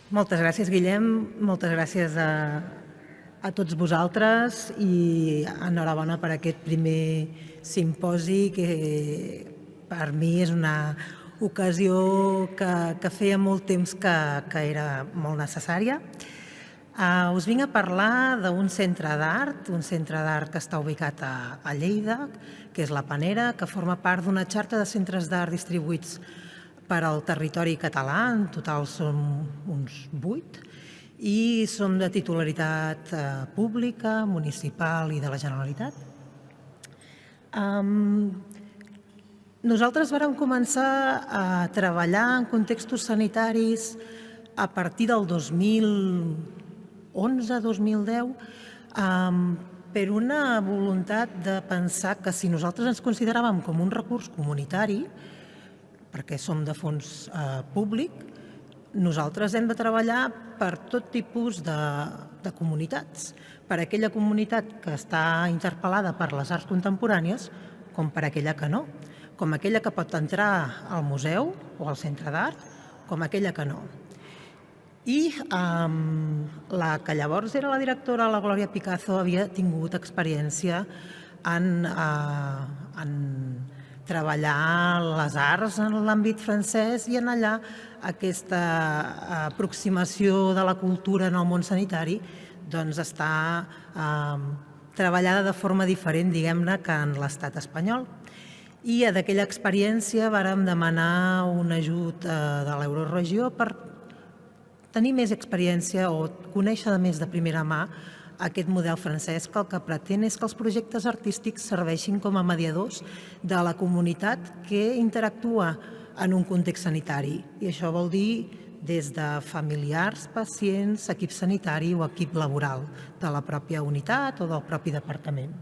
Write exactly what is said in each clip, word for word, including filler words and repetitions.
Moltes gràcies, Guillem. Moltes gràcies a, a tots vosaltres i enhorabona per aquest primer simposi que per mi és una ocasió que, que feia molt temps que, que era molt necessària. Uh, us vinc a parlar d'un centre d'art, un centre d'art que està ubicat a, a Lleida, que és la Panera, que forma part d'una xarxa de centres d'art distribuïts per al territori català. En total som uns vuit i som de titularitat eh, pública, municipal i de la Generalitat. Um, nosaltres vàrem començar a treballar en contextos sanitaris a partir del dos mil onze dos mil deu um, per una voluntat de pensar que si nosaltres ens consideràvem com un recurs comunitari, perquè som de fons eh, públic, nosaltres hem de treballar per tot tipus de, de comunitats, per aquella comunitat que està interpel·lada per les arts contemporànies, com per aquella que no, com aquella que pot entrar al museu o al centre d'art, com aquella que no. I eh, la que llavors era la directora, la Glòria Picazo, havia tingut experiència en, eh, en treballar les arts en l'àmbit francès i en allà aquesta aproximació de la cultura en el món sanitari doncs està eh, treballada de forma diferent, diguem-ne, que en l'estat espanyol. I d'aquella experiència vàrem demanar un ajut eh, de l'Euroregió per tenir més experiència o conèixer més de primera mà aquest model francès, que el que pretén és que els projectes artístics serveixin com a mediadors de la comunitat que interactua en un context sanitari. I això vol dir des de familiars, pacients, equip sanitari o equip laboral de la pròpia unitat o del propi departament.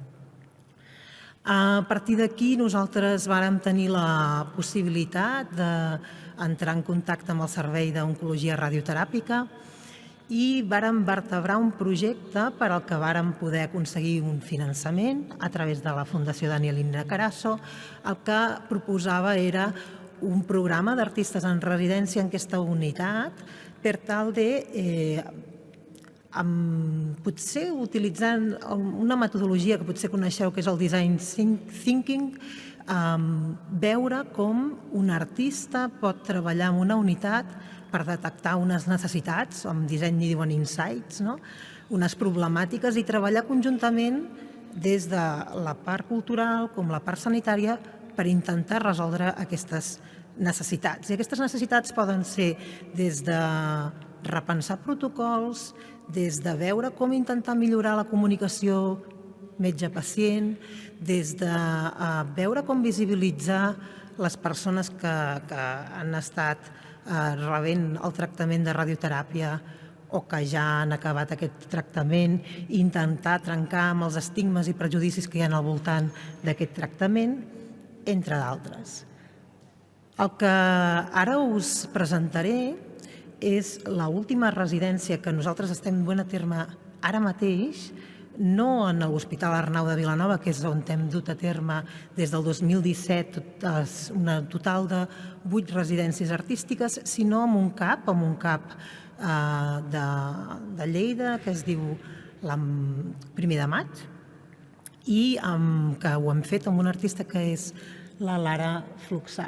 A partir d'aquí nosaltres vàrem tenir la possibilitat d'entrar en contacte amb el Servei d'Oncologia Radioteràpica i vàrem vertebrar un projecte per al que vàrem poder aconseguir un finançament a través de la Fundació Danielina Carasso. El que proposava era un programa d'artistes en residència en aquesta unitat per tal de, eh, amb, potser utilitzant una metodologia que potser coneixeu, que és el design thinking, um, veure com un artista pot treballar en una unitat per detectar unes necessitats, amb disseny i diuen insights, no? Unes problemàtiques i treballar conjuntament des de la part cultural com la part sanitària per intentar resoldre aquestes necessitats. I aquestes necessitats poden ser des de repensar protocols, des de veure com intentar millorar la comunicació metge-pacient, des de uh, veure com visibilitzar les persones que, que han estat uh, rebent el tractament de radioteràpia o que ja han acabat aquest tractament, i intentar trencar amb els estigmes i prejudicis que hi ha al voltant d'aquest tractament, entre d'altres. El que ara us presentaré és l'última residència que nosaltres estem duent a terme ara mateix, no en l'Hospital Arnau de Vilanova, que és on hem dut a terme des del dos mil disset un total de vuit residències artístiques, sinó en un CAP, en un CAP de, de Lleida, que es diu Primer de Maig, i que ho hem fet amb una artista que és la Lara Fluxà.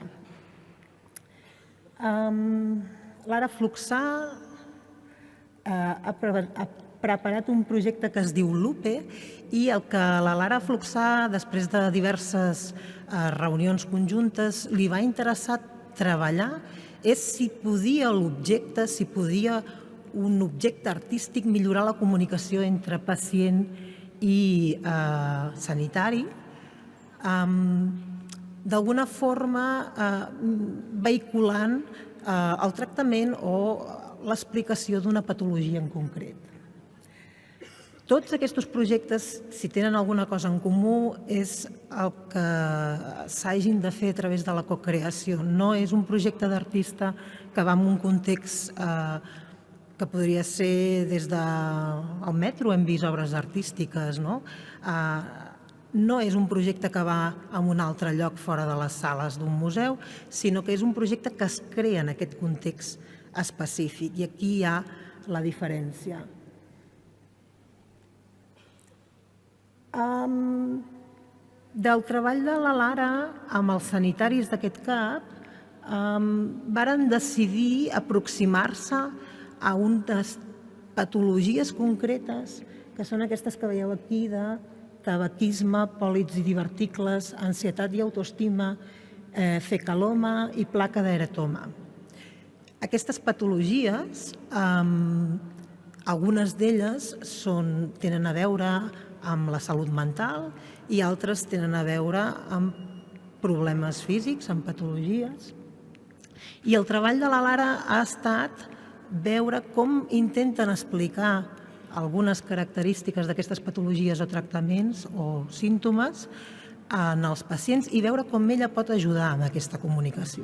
Um, Lara Fluxà uh, ha, ha preparat un projecte que es diu Lupe, i el que la Lara Fluxà, després de diverses uh, reunions conjuntes, li va interessar treballar és si podia l'objecte, si podia un objecte artístic millorar la comunicació entre pacient i uh, sanitari, um, d'alguna forma eh, vehiculant eh, el tractament o l'explicació d'una patologia en concret. Tots aquests projectes, si tenen alguna cosa en comú, és el que s'hagin de fer a través de la cocreació. No és un projecte d'artista que va en un context eh, que podria ser des del metro, hem vist obres artístiques, no? Eh, No és un projecte que va a un altre lloc fora de les sales d'un museu, sinó que és un projecte que es crea en aquest context específic. I aquí hi ha la diferència. Um, del treball de la Lara amb els sanitaris d'aquest CAP, um, varen decidir aproximar-se a unes patologies concretes, que són aquestes que veieu aquí de tabaquisme, pòlits i diverticles, ansietat i autoestima, eh, fecaloma i placa d'eratoma. Aquestes patologies, eh, algunes d'elles tenen a veure amb la salut mental i altres tenen a veure amb problemes físics, amb patologies. I el treball de la Lara ha estat veure com intenten explicar algunes característiques d'aquestes patologies o tractaments o símptomes en els pacients i veure com ella pot ajudar en aquesta comunicació.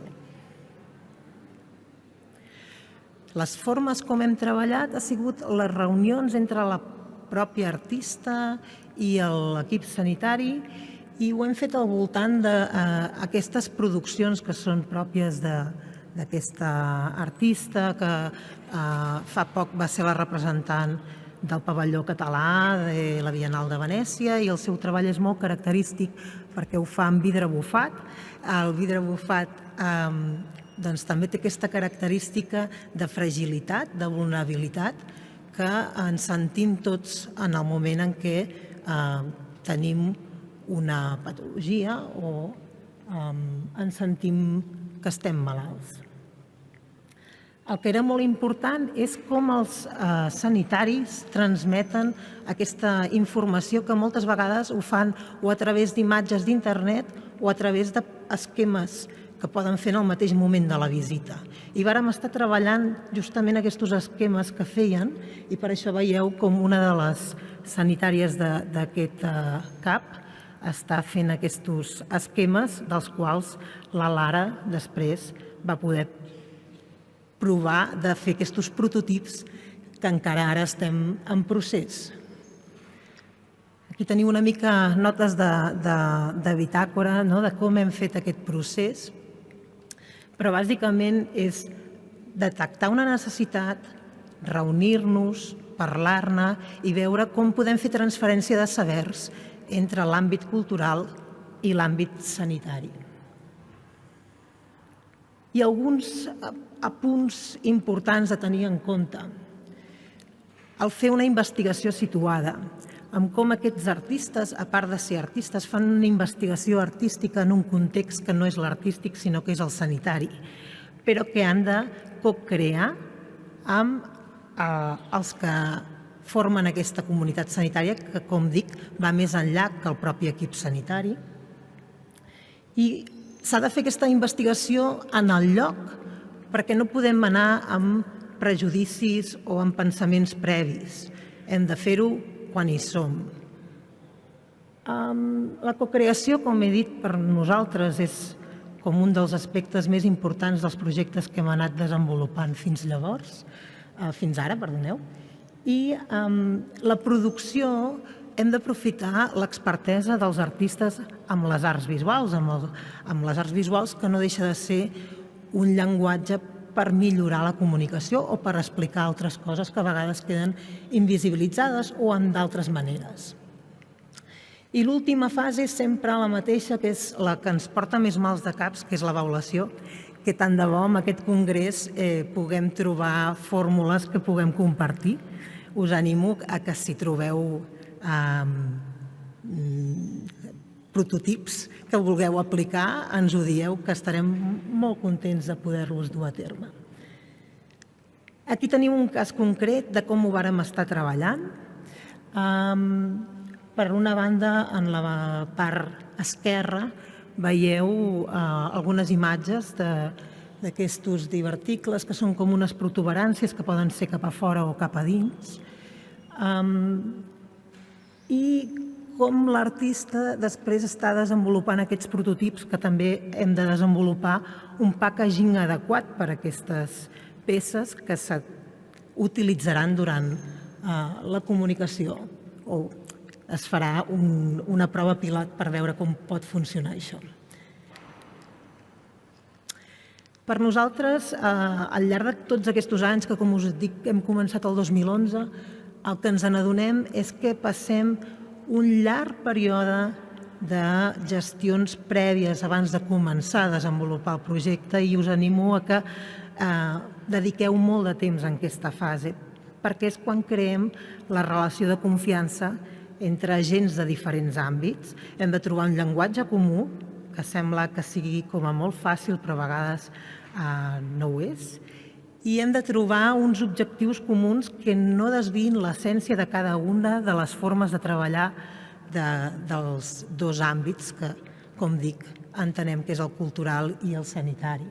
Les formes com hem treballat ha sigut les reunions entre la pròpia artista i l'equip sanitari i ho hem fet al voltant d'aquestes produccions que són pròpies d'aquesta artista que fa poc va ser la representant del pavelló català de la Biennal de Venècia i el seu treball és molt característic perquè ho fa amb vidre bufat. El vidre bufat també té aquesta característica de fragilitat, de vulnerabilitat, que ens sentim tots en el moment en què tenim una patologia o ens sentim que estem malalts. El que era molt important és com els sanitaris transmeten aquesta informació que moltes vegades ho fan o a través d'imatges d'internet o a través d'esquemes que poden fer en el mateix moment de la visita. I vàrem estar treballant justament aquests esquemes que feien i per això veieu com una de les sanitàries d'aquest CAP està fent aquests esquemes dels quals la Lara després va poder provar de fer aquests prototips que encara ara estem en procés. Aquí teniu una mica notes de bitàcora de com hem fet aquest procés, però bàsicament és detectar una necessitat, reunir-nos, parlar-ne i veure com podem fer transferència de sabers entre l'àmbit cultural i l'àmbit sanitari. I alguns apunts importants a tenir en compte. El fer una investigació situada, amb com aquests artistes, a part de ser artistes, fan una investigació artística en un context que no és l'artístic, sinó que és el sanitari, però que han de co-crear amb els que formen aquesta comunitat sanitària, que, com dic, va més enllà que el propi equip sanitari. I s'ha de fer aquesta investigació en el lloc perquè no podem anar amb prejudicis o amb pensaments previs. Hem de fer-ho quan hi som. La cocreació, com he dit, per nosaltres és com un dels aspectes més importants dels projectes que hem anat desenvolupant fins llavors, fins ara, perdoneu. I la producció hem d'aprofitar l'expertesa dels artistes amb les arts visuals, amb les arts visuals que no deixa de ser un llenguatge per millorar la comunicació o per explicar altres coses que a vegades queden invisibilitzades o en d'altres maneres. I l'última fase és sempre la mateixa, que és la que ens porta més mals de caps, que és l'avaluació, que tant de bo en aquest congrés puguem trobar fórmules que puguem compartir. Us animo a que si trobeu prototips que vulgueu aplicar, ens ho dieu, que estarem molt contents de poder-los dur a terme. Aquí tenim un cas concret de com ho vàrem estar treballant. Per una banda, en la part esquerra, veieu algunes imatges d'aquests diverticles, que són com unes protuberàncies que poden ser cap a fora o cap a dins. I com l'artista després està desenvolupant aquests prototips, que també hem de desenvolupar un packaging adequat per a aquestes peces que s'utilitzaran durant la comunicació o es farà una prova pilot per veure com pot funcionar això. Per nosaltres, eh, al llarg de tots aquests anys, que com us dic hem començat el dos mil onze, el que ens n'adonem és que passem un llarg període de gestions prèvies abans de començar a desenvolupar el projecte i us animo a que eh, dediqueu molt de temps en aquesta fase, perquè és quan creem la relació de confiança entre agents de diferents àmbits. Hem de trobar un llenguatge comú, que sembla que sigui com a molt fàcil, però a vegades eh, no ho és, i hem de trobar uns objectius comuns que no desviïn l'essència de cada una de les formes de treballar de, dels dos àmbits que, com dic, entenem que és el cultural i el sanitari.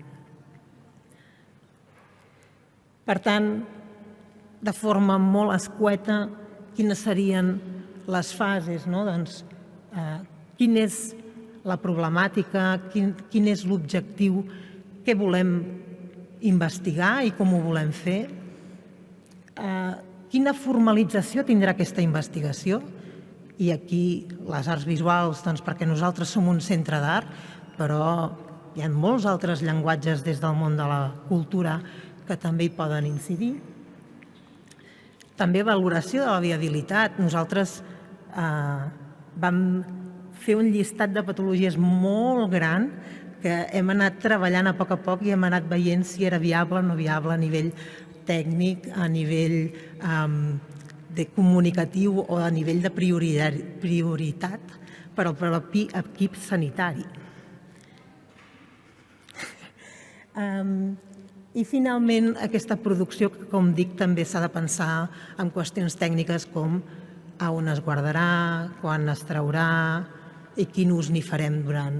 Per tant, de forma molt escueta, quines serien les fases, no? Doncs, eh, quina és la problemàtica, quin, quin és l'objectiu, què volem investigar i com ho volem fer, eh, quina formalització tindrà aquesta investigació, i aquí les arts visuals, doncs, perquè nosaltres som un centre d'art, però hi ha molts altres llenguatges des del món de la cultura que també hi poden incidir. També valoració de la viabilitat. Nosaltres eh, vam fer un llistat de patologies molt gran que hem anat treballant a poc a poc i hem anat veient si era viable o no viable a nivell tècnic, a nivell eh, de comunicatiu o a nivell de prioritat per al propi equip sanitari. I finalment aquesta producció que, com dic, també s'ha de pensar en qüestions tècniques com a on es guardarà, quan es traurà i quin ús n'hi farem durant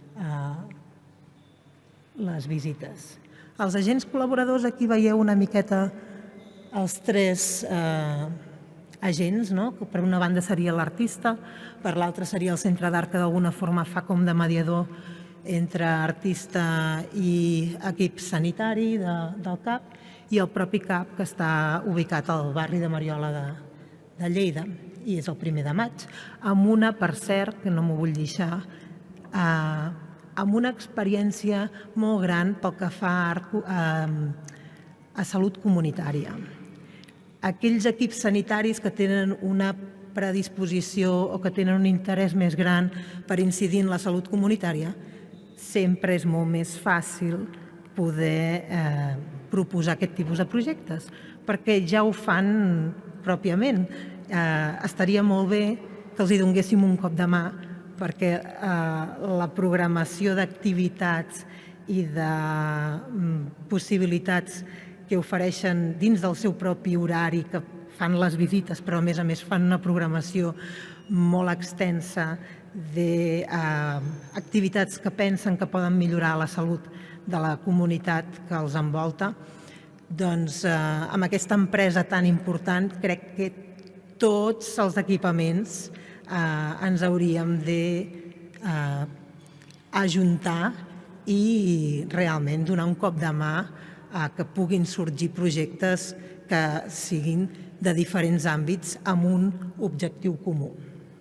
les visites. Els agents col·laboradors, aquí veieu una miqueta els tres agents, no? Per una banda seria l'artista, per l'altra seria el centre d'art que d'alguna forma fa com de mediador entre artista i equip sanitari de, del C A P i el propi C A P que està ubicat al barri de Mariola de, de Lleida i és el primer de maig, amb una, per cert, que no m'ho vull deixar, eh, amb una experiència molt gran pel que fa a, art, eh, a salut comunitària. Aquells equips sanitaris que tenen una predisposició o que tenen un interès més gran per incidir en la salut comunitària, sempre és molt més fàcil poder eh, proposar aquest tipus de projectes, perquè ja ho fan pròpiament. Eh, estaria molt bé que els hi donéssim un cop de mà perquè eh, la programació d'activitats i de mm, possibilitats que ofereixen dins del seu propi horari, que fan les visites, però a més a més fan una programació molt extensa d'activitats que pensen que poden millorar la salut de la comunitat que els envolta, doncs amb aquesta empresa tan important crec que tots els equipaments ens hauríem d'ajuntar i realment donar un cop de mà a que puguin sorgir projectes que siguin de diferents àmbits amb un objectiu comú.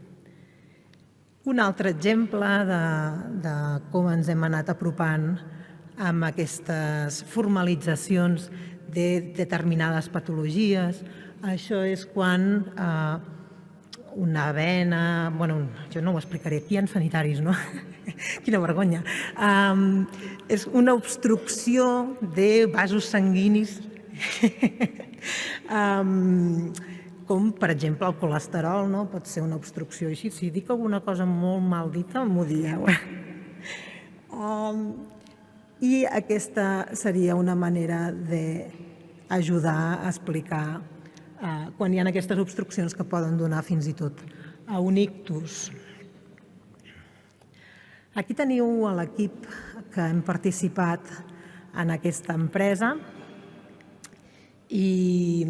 Un altre exemple de, de com ens hem anat apropant amb aquestes formalitzacions de determinades patologies. Això és quan eh, una vena... Bueno, jo no ho explicaré, aquí hi ha sanitaris, no? Quina vergonya. Um, és una obstrucció de vasos sanguinis, um, com per exemple el colesterol, no? Pot ser una obstrucció així. Si dic alguna cosa molt mal dita, m'ho dieu. Um, I aquesta seria una manera d'ajudar a explicar uh, quan hi ha aquestes obstruccions que poden donar fins i tot a un ictus. Aquí teniu l'equip que hem participat en aquesta empresa i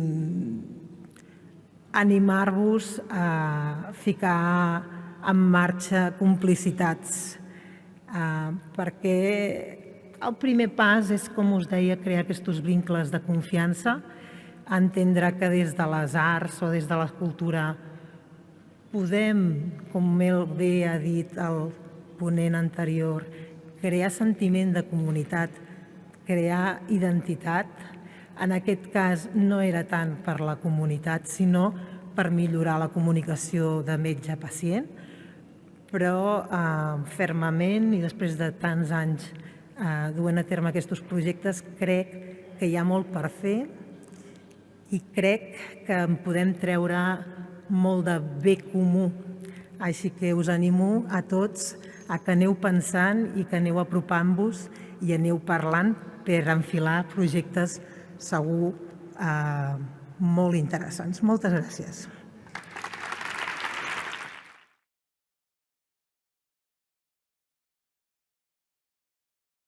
animar-vos a ficar en marxa complicitats, perquè el primer pas és, com us deia, crear aquests vincles de confiança, entendre que des de les arts o des de la cultura podem, com molt bé ha dit el ponent anterior, crear sentiment de comunitat, crear identitat. En aquest cas no era tant per la comunitat, sinó per millorar la comunicació de metge-pacient, però eh, fermament i després de tants anys eh, duent a terme aquests projectes, crec que hi ha molt per fer i crec que en podem treure molt de bé comú. Així que us animo a tots a que aneu pensant i que aneu apropant-vos i aneu parlant per enfilar projectes segur eh, molt interessants. Moltes gràcies.